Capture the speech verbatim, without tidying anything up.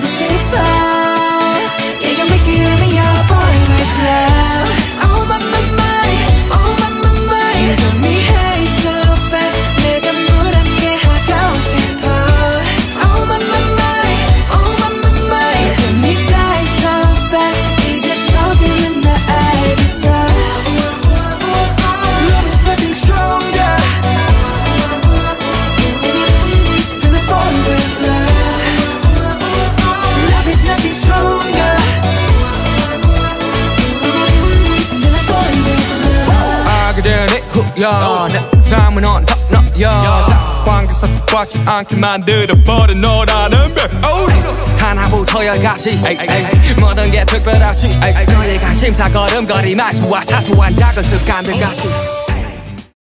되고 싶어 Yeah, you're making me your boy with love Oh my my my, oh my my my You got me high so fast 내 전부 함께 하고 싶어 Oh my my my, oh my my my You got me die so fast 이제 조금은 나 알겠어 Love is nothing stronger Feel the boy with love Love is nothing stronger Feel the boy with love 아 그대 내 후야 내 삶은 on top 너야 상관계사 습관치 않게 만들어버린 너라는 백 하나부터 열까지 모든 게 특별하지 너의 관심사 걸음걸이 말투와 사소한 작은 습관들 같이